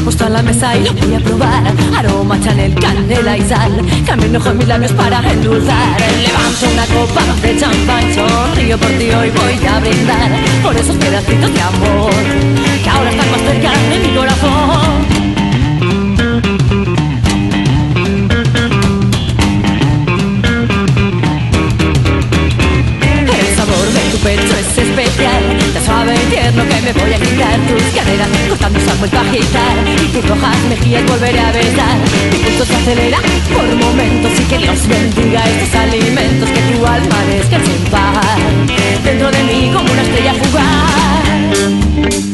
puesto en la mesa y lo voy a probar. Aroma, Chanel, canela y sal. Camino con mis labios para endulzar. Levanto una copa de champán, sonrío por ti, hoy voy a brindar por esos pedacitos de amor que ahora están más cerca de mi corazón. Pecho es especial, tan suave y tierno que me voy a quitar. Tus caderas cortando se han vuelto a agitar y tus rojas mejillas volveré a besar. Mi pulso se acelera por momentos y que Dios bendiga estos alimentos que tu alma descanse en paz dentro de mí como una estrella fugaz.